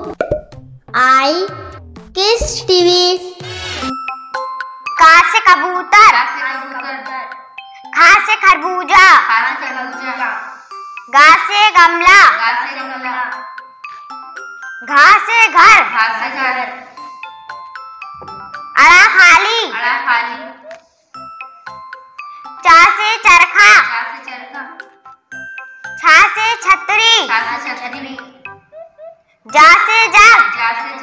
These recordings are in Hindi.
आई किस टीवी। का से कबूतर, खा से खरबूजा, गा से गमला, घा से घर, अड़ा खाली, चा से चरखा, छा से छतरी, जा से जग,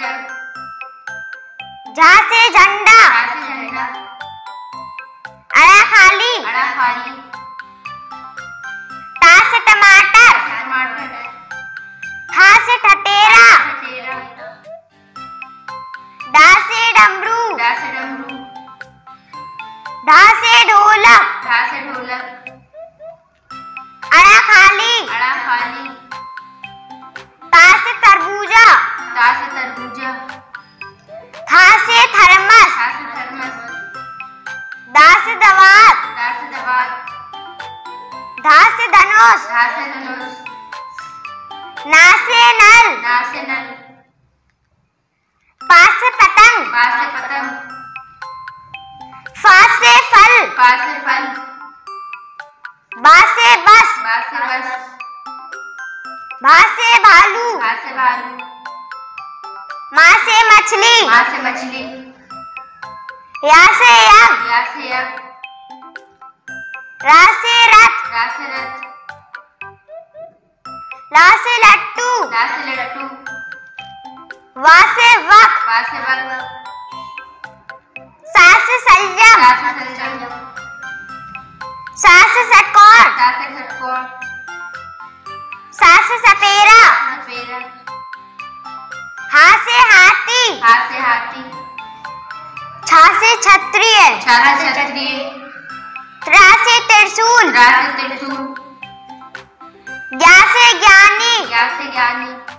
झा से झंडा, अड़ा खाली, टा से टमाटर, ठा से ठटेरा, डा से डमरू, ढा से ढोलक, अड़ा खाली, ता से तरबूजा, था से थर्मस, दा से दवात, धा से धनुष, ना से नल, पा से पतंग, फा से फल, बा से बस, भा से भालू, माँ से मछली, या से यज्ञ, रा से रथ, ला से लट्टू, वा से वक, सा से सलजम, सा से षटकोण, सा से सपेरा, हा से हाथी, छा से क्षत्रिय, त्रा से त्रिशूल, ज्ञा से ज्ञानी,